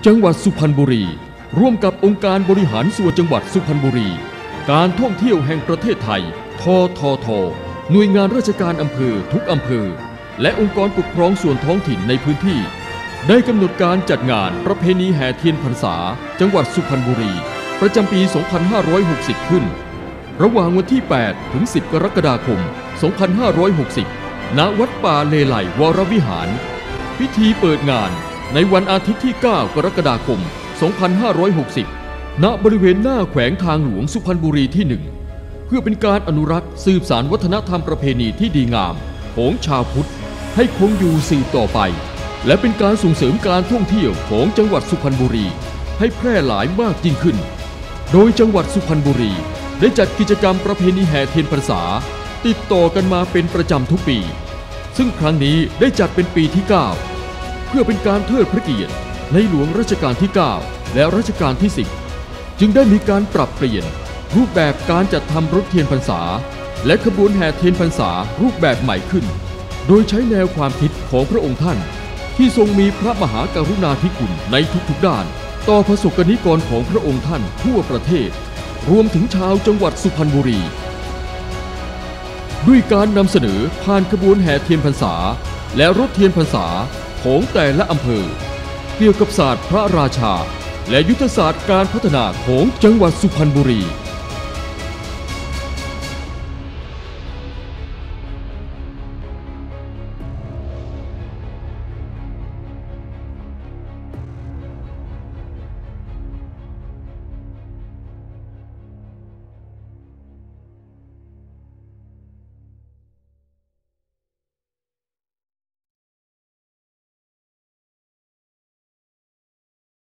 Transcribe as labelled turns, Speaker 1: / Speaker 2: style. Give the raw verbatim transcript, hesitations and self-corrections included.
Speaker 1: จังหวัดสุพรรณบุรีร่วมกับองค์การบริหารส่วนจังหวัดสุพรรณบุรีการท่องเที่ยวแห่งประเทศไทยทททหน่วยงานราชการอำเภอทุกอำเภอและองค์กรปกครองส่วนท้องถิ่นในพื้นที่ได้กำหนดการจัดงานประเพณีแห่เทียนพรรษาจังหวัดสุพรรณบุรีประจำปี สองพันห้าร้อยหกสิบ ขึ้นระหว่างวันที่ แปด ถึง สิบ กรกฎาคม สองพันห้าร้อยหกสิบ ณ วัดป่าเลไลวรวิหารพิธีเปิดงานในวันอาทิตย์ที่ เก้า กรกฎาคม สองพันห้าร้อยหกสิบ ณ บริเวณหน้าแขวงทางหลวงสุพรรณบุรีที่ หนึ่ง เพื่อเป็นการอนุรักษ์สืบสานวัฒนธรรมประเพณีที่ดีงามของชาวพุทธให้คงอยู่สืบต่อไปและเป็นการส่งเสริมการท่องเที่ยวของจังหวัดสุพรรณบุรีให้แพร่หลายมากยิ่งขึ้นโดยจังหวัดสุพรรณบุรีได้จัดกิจกรรมประเพณีแห่เทียนพรรษาติดต่อกันมาเป็นประจำทุกปีซึ่งครั้งนี้ได้จัดเป็นปีที่ เก้า เพื่อเป็นการเทิดพระเกียรติในหลวงรัชกาลที่ เก้า และรัชกาลที่ สิบ จึงได้มีการปรับเปลี่ยนรูปแบบการจัดทำรถเทียนพรรษาและขบวนแห่เทียนพรรษารูปแบบใหม่ขึ้นโดยใช้แนวความคิดของพระองค์ท่านที่ทรงมีพระมหากรุณาธิคุณในทุกๆด้านต่อประสบกนิกรของพระองค์ท่านทั่วประเทศรวมถึงชาวจังหวัดสุพรรณบุรีด้วยการนำเสนอผ่านขบวนแห่เทียนพรรษาและรถเทียนพรรษาของแต่ละอำเภอเกี่ยวกับศาสตร์พระราชาและยุทธศาสตร์การพัฒนาของจังหวัดสุพรรณบุรี